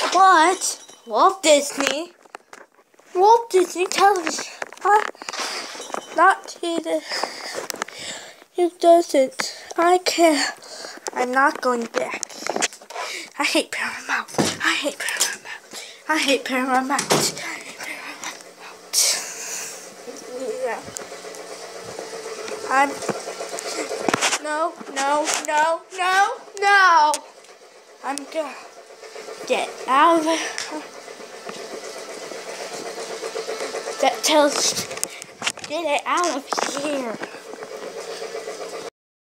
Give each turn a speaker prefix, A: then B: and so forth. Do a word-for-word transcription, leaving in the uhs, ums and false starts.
A: What? Walt Disney? Walt Disney Television. Uh, not either. It doesn't. I can't. I'm not going back. I hate Paramount. I hate Paramount. I hate Paramount. I hate Paramount. Yeah. I'm. No, no, no, no, no. I'm gonna get out of it. That tells. Get it out of here.